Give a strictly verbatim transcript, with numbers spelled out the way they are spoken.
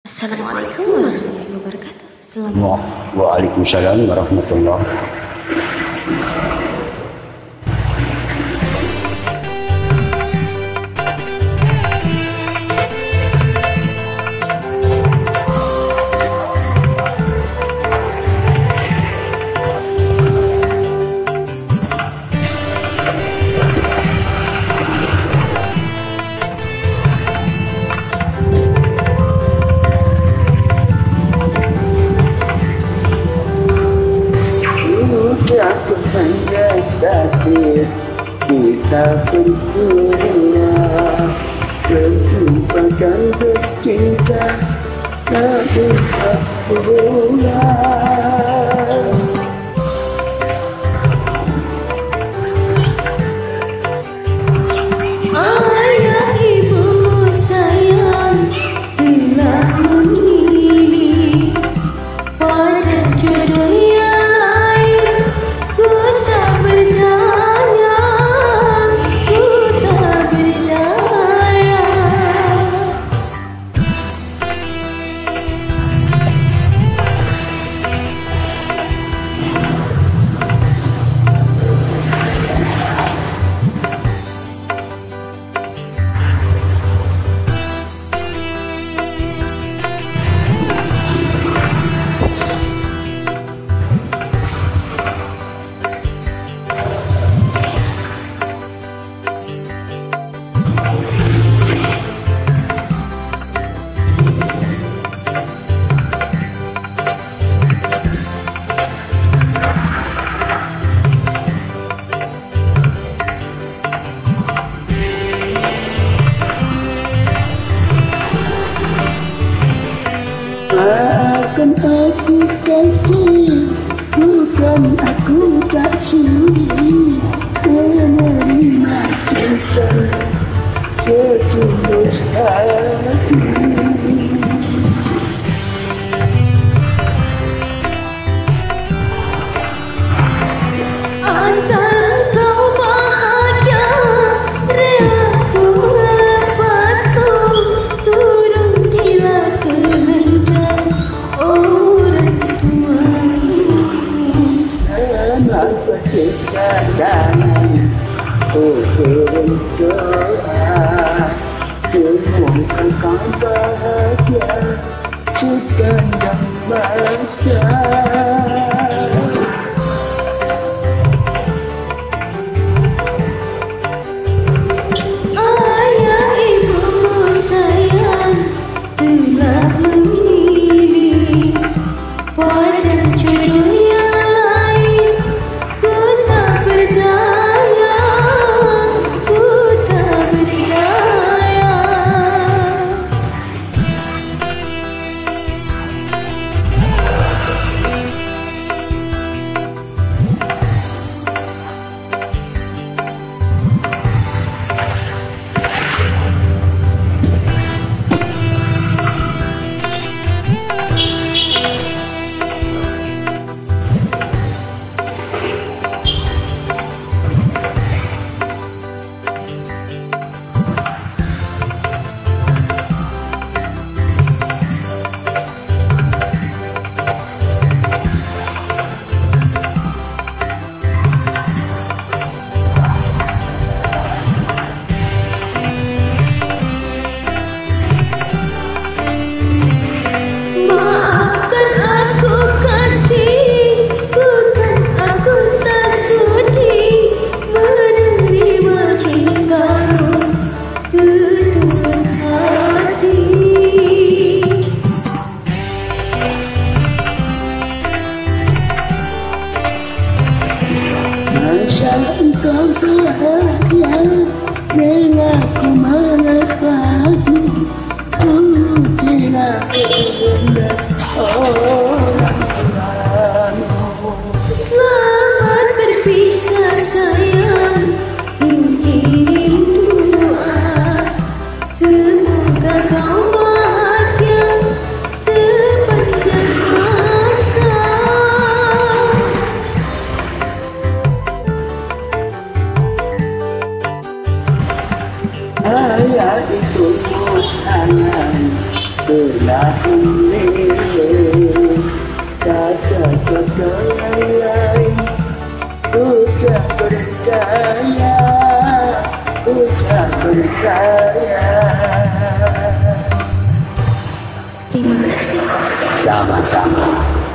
Assalamualaikum warahmatullahi wabarakatuh. Selamat. Waalaikumsalam warahmatullahi wabarakatuh. Takdir kita berdua berjumpakan bercinta tapi tak berulang. Ayah ibumu sayang telah memilih pada jodoh yang lain. Ku tak berdaya, ku tak berdaya. Akan aku kasih, bukan aku tak sudi menerima cinta setulus hati. Asal engkau bahagia, rela ku melepasmu, turutilah kehendak orang tuamu. Kenapa kita jangan berdoa, semoga kau bahagia sepanjang masa. Ayah ibumu sayang telah memilih pada jodoh yang lain. Ku tak berdaya, ku tak berdaya. Maafkan aku kasih, bukan aku tak sudi menerima cintamu setulus hati. Asal engkau bahagia, rela ku melepasmu, turutilah kehendak orang tuamu. Selamat berpisah sayang, ku kirim doa, semoga kau bahagia sepanjang masa. Ayah ibumu sayang telah ini kata-kata lain ucap berdaya, ucap berdaya. Terima kasih. Sama-sama.